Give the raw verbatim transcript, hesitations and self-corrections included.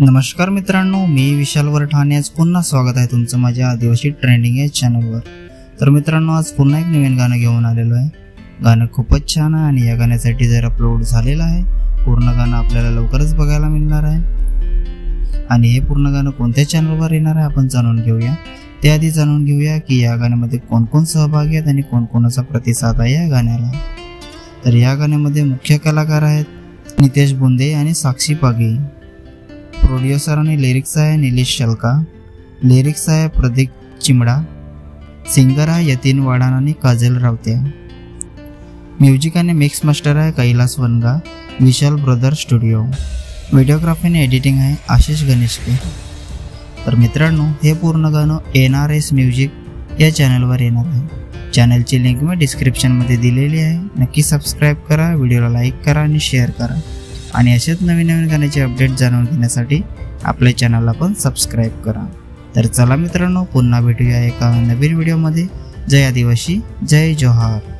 नमस्कार मित्रांनो, मी विशाल वरठाणे. आज पुन्हा स्वागत आहे तुमचं माझ्या आदिवासी ट्रेंडिंग या चॅनलवर. तर मित्रांनो, आज पुन्हा एक नवीन गाणं घेऊन आलेलो आहे. गाणं खूपच छान आहे आणि या गाण्यासाठी जर अपलोड झालेलं आहे. पूर्ण गाणं आपल्याला लवकरच बघायला मिळणार आहे. आणि हे पूर्ण गाणं कोणत्या चॅनलवर येणार आहे आपण जाणून घेऊया. त्याआधी जाणून घेऊया की या गाण्यामध्ये कोण कोण सहभागी आहेत आणि कोण कोणाचा प्रतिसाद आहे या गाण्याला. तर या गाण्यामध्ये मुख्य कलाकार आहेत नितेश बुंदे आणि साक्षी पागी. प्रोड्युसर आणि लिरिक्स आहे निलेश शलका. लिरिक्स आहे प्रदीप चिमडा. सिंगर आहे यतीन वाडान आणि काजल रावत्या. म्युझिक आणि मिक्स मास्टर आहे Kailas Vanga, Vishal brother studio. Videography आणि एडिटिंग आहे आशिष गणेशके. तर मित्रांनो, हे पूर्ण गाणं एन आर एस म्युझिक या चॅनलवर येणार आहे. चॅनलची लिंक मी डिस्क्रिप्शनमध्ये दिलेली आहे. नक्की सबस्क्राईब करा, व्हिडिओला लाईक करा आणि शेअर करा. आणि असेच नवीन नवीन गाण्याचे अपडेट जाणून घेण्यासाठी आपल्या चॅनलला पण सबस्क्राईब करा. तर चला मित्रांनो, पुन्हा भेटूया एका नवीन व्हिडिओमध्ये. जय आदिवासी, जय जोहार.